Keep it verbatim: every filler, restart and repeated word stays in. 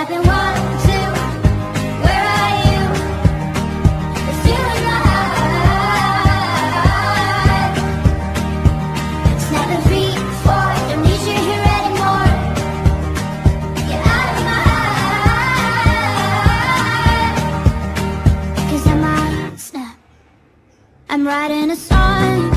snapping one, two, where are you? It's you in my heart. Snapping three, four, don't need you here anymore. Get out of my heart. Cause I'm out, snap. I'm writing a song